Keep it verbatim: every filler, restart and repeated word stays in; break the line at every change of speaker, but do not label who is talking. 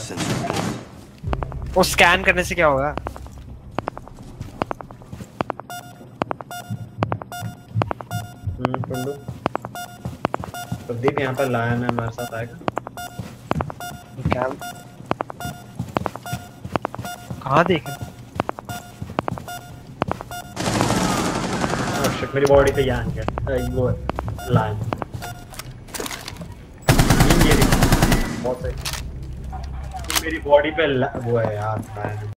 वो स्कैन करने से क्या होगा?
हम्म सुन लो प्रदीप यहाँ पर लायन है हमारे साथ आएगा
क्या कहाँ देखे?
शिट मेरी बॉडी पे यान क्या वो लायन ये बहुत सही मेरी बॉडी पे वो है यार लायन